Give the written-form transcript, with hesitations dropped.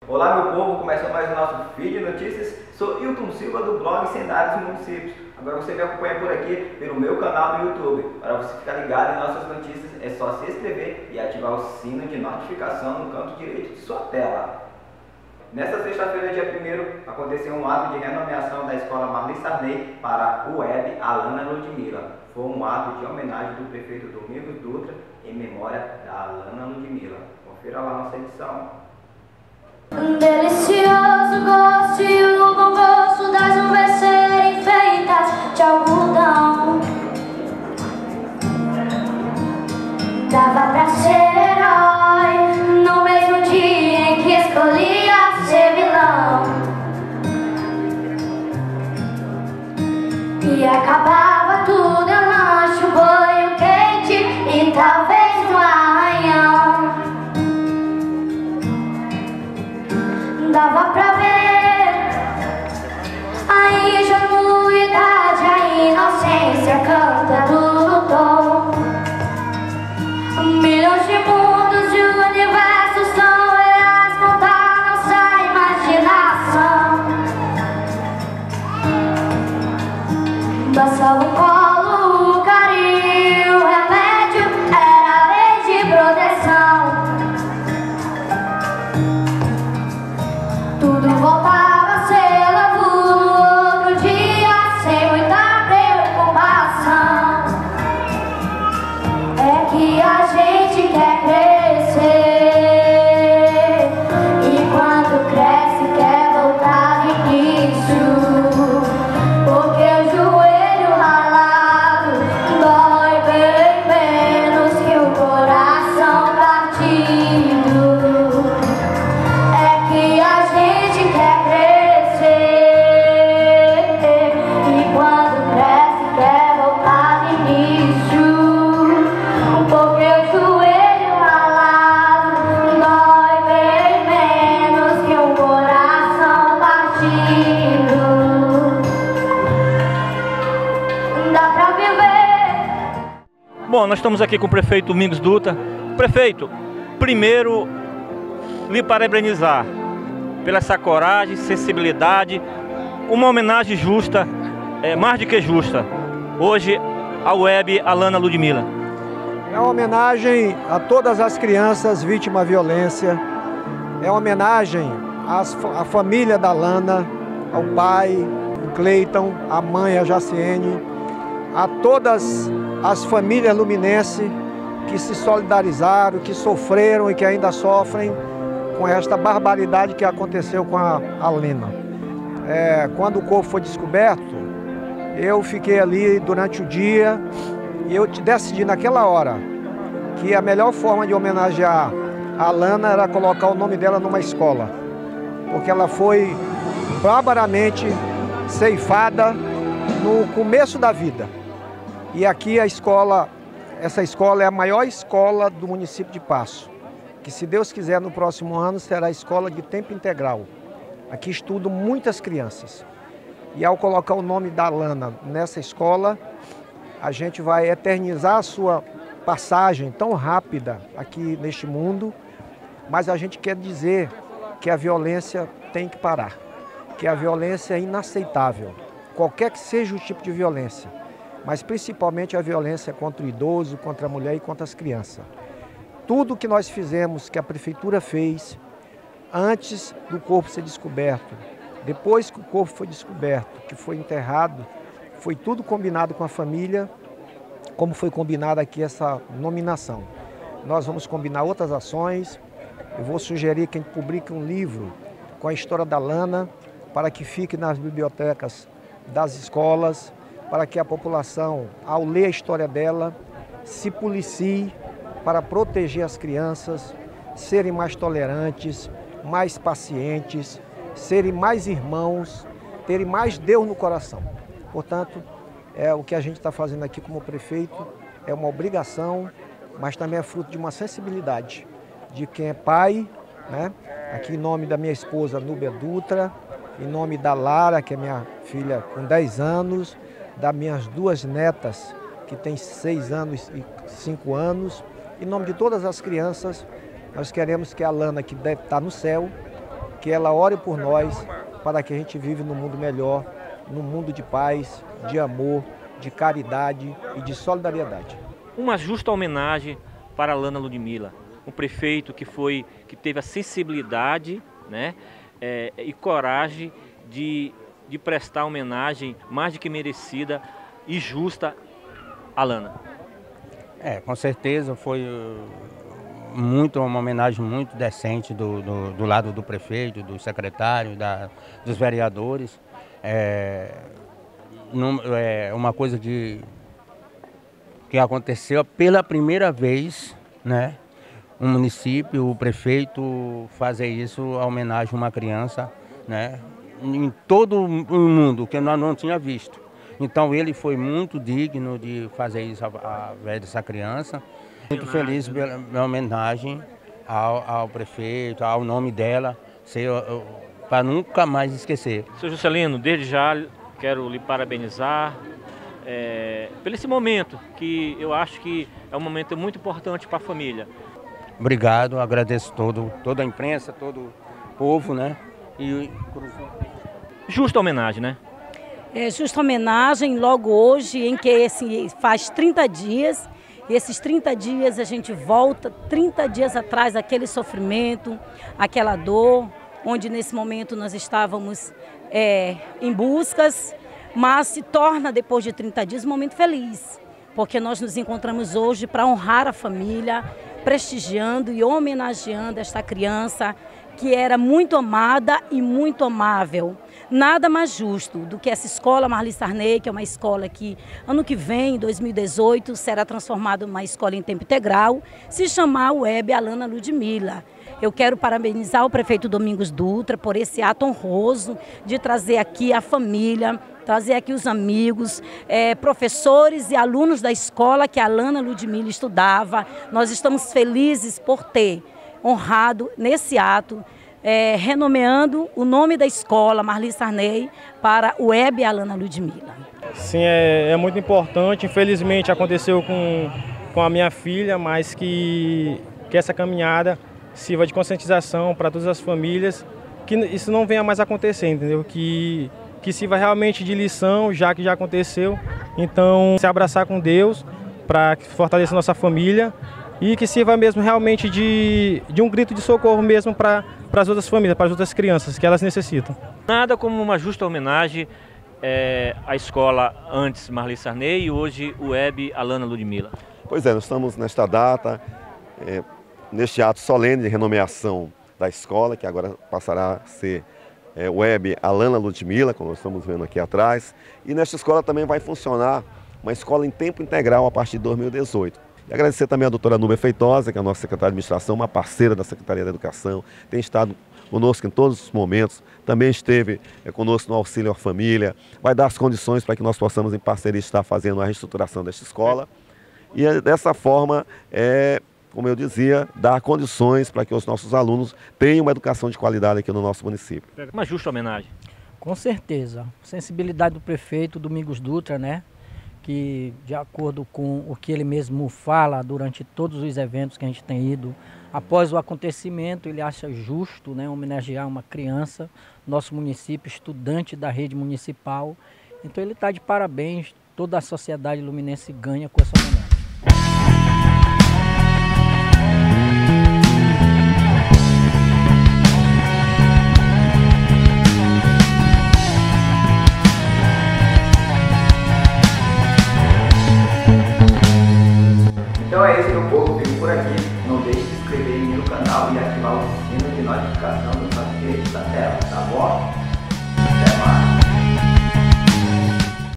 Olá meu povo, começa mais o nosso feed de notícias. Sou Hilton Silva do blog Cenários e Municípios. Agora você me acompanha por aqui pelo meu canal no YouTube. Para você ficar ligado em nossas notícias é só se inscrever e ativar o sino de notificação no canto direito de sua tela. Nesta sexta-feira, dia 1º, aconteceu um ato de renomeação da Escola Marli Sarney para a UEB Alana Ludmila. Foi um ato de homenagem do prefeito Domingos Dutra em memória da Alana Ludmila. Confira lá nossa edição. Delicioso gosto e o bom gosto das nuvens serem feitas de algodão. Dava pra ser herói no mesmo dia em que escolhia ser vilão. E acabava tudo, eu lanche, um banho quente e talvez um arranhão. Dava pra ver a ingenuidade, a inocência cantando no tom. Milhões de mundos e universos são reais, contar nossa imaginação. Bastava um colo, o carinho, o remédio era a lei de proteção. Tudo voltava a ser novo no outro dia, sem muita preocupação. É que a gente quer crescer e quando cresce quer voltar no início, porque o joelho ralado dói bem menos que o coração partido. É que a gente quer crescer e quando cresce quer voltar no início, porque o joelho ralado dói bem menos que um coração partido. Dá pra viver. Bom, nós estamos aqui com o prefeito Domingos Dutra. Prefeito, primeiro lhe parabenizar pela essa coragem, sensibilidade, uma homenagem justa, mais do que justa, hoje à UEB Alana Ludmila. É uma homenagem a todas as crianças vítimas de violência, é uma homenagem à família da Alana, ao pai, o Cleiton, a mãe, a Jaciene, a todas as famílias luminenses que se solidarizaram, que sofreram e que ainda sofrem com esta barbaridade que aconteceu com a Alana. Quando o corpo foi descoberto, eu fiquei ali durante o dia e eu decidi naquela hora que a melhor forma de homenagear a Alana era colocar o nome dela numa escola, porque ela foi barbaramente ceifada no começo da vida. E aqui essa escola é a maior escola do município de Paço, que se Deus quiser no próximo ano será a escola de tempo integral. Aqui estudam muitas crianças. E ao colocar o nome da Alana nessa escola, a gente vai eternizar a sua passagem tão rápida aqui neste mundo, mas a gente quer dizer que a violência tem que parar, que a violência é inaceitável, qualquer que seja o tipo de violência, mas principalmente a violência contra o idoso, contra a mulher e contra as crianças. Tudo que nós fizemos, que a prefeitura fez, antes do corpo ser descoberto, depois que o corpo foi descoberto, que foi enterrado, foi tudo combinado com a família, como foi combinado aqui essa nominação. Nós vamos combinar outras ações. Eu vou sugerir que a gente publique um livro com a história da Alana, para que fique nas bibliotecas das escolas, para que a população, ao ler a história dela, se policie para proteger as crianças, serem mais tolerantes, mais pacientes, serem mais irmãos, terem mais Deus no coração. Portanto, o que a gente está fazendo aqui como prefeito é uma obrigação, mas também é fruto de uma sensibilidade de quem é pai, né? Aqui em nome da minha esposa Núbia Dutra, em nome da Lara, que é minha filha com 10 anos, das minhas duas netas, que têm 6 anos e 5 anos, em nome de todas as crianças, nós queremos que a Alana, que deve estar no céu, que ela ore por nós, para que a gente vive num mundo melhor, num mundo de paz, de amor, de caridade e de solidariedade. Uma justa homenagem para Alana Ludmila, um prefeito que teve a sensibilidade, né, e coragem de prestar homenagem mais do que merecida e justa a Alana. Com certeza foi uma homenagem muito decente do lado do prefeito, do secretário, dos vereadores. Uma coisa que aconteceu pela primeira vez, né? Um município, o prefeito fazer isso, a homenagem a uma criança, né? Em todo o mundo, que nós não tínhamos visto. Então ele foi muito digno de fazer isso a vez dessa criança. Muito feliz pela homenagem ao prefeito, ao nome dela, para nunca mais esquecer. Seu Juscelino, desde já quero lhe parabenizar por esse momento, que eu acho que é um momento muito importante para a família. Obrigado, agradeço toda a imprensa, todo o povo, né? Justa homenagem, né? Justa homenagem logo hoje, em que faz 30 dias, e esses 30 dias a gente volta 30 dias atrás, aquele sofrimento, aquela dor, onde nesse momento nós estávamos em buscas, mas se torna depois de 30 dias um momento feliz, porque nós nos encontramos hoje para honrar a família, prestigiando e homenageando esta criança que era muito amada e muito amável. Nada mais justo do que essa escola Marli Sarney, que é uma escola que ano que vem, em 2018, será transformada em uma escola em tempo integral, se chamar UEB Alana Ludmila. Eu quero parabenizar o prefeito Domingos Dutra por esse ato honroso de trazer aqui a família, trazer aqui os amigos, professores e alunos da escola que a Alana Ludmila estudava. Nós estamos felizes por ter honrado nesse ato, renomeando o nome da escola Marli Sarney para o UEB Alana Ludmila. Sim, é muito importante. Infelizmente aconteceu com a minha filha, mas que essa caminhada sirva de conscientização para todas as famílias, que isso não venha mais acontecer, entendeu? Que sirva realmente de lição, já que já aconteceu. Então, se abraçar com Deus para fortalecer nossa família e que sirva mesmo realmente de um grito de socorro mesmo para as outras famílias, para as outras crianças que elas necessitam. Nada como uma justa homenagem à escola antes Marli Sarney e hoje o UEB Alana Ludmila. Pois é, nós estamos nesta data, neste ato solene de renomeação da escola, que agora passará a ser UEB Alana Ludmila, como nós estamos vendo aqui atrás. E nesta escola também vai funcionar uma escola em tempo integral a partir de 2018. E agradecer também a doutora Núbia Feitosa, que é a nossa secretária de administração, uma parceira da Secretaria da Educação, tem estado conosco em todos os momentos, também esteve conosco no Auxílio à Família, vai dar as condições para que nós possamos, em parceria, estar fazendo a reestruturação desta escola. E dessa forma, como eu dizia, dar condições para que os nossos alunos tenham uma educação de qualidade aqui no nosso município. Uma justa homenagem. Com certeza. Sensibilidade do prefeito Domingos Dutra, né? Que, de acordo com o que ele mesmo fala durante todos os eventos que a gente tem ido, após o acontecimento, ele acha justo, né, homenagear uma criança, nosso município, estudante da rede municipal. Então ele está de parabéns, toda a sociedade luminense ganha com essa homenagem. Então é isso, meu povo, fico por aqui. Não deixe de se inscrever no meu canal e ativar o sino de notificação do nosso direito da tela, tá bom?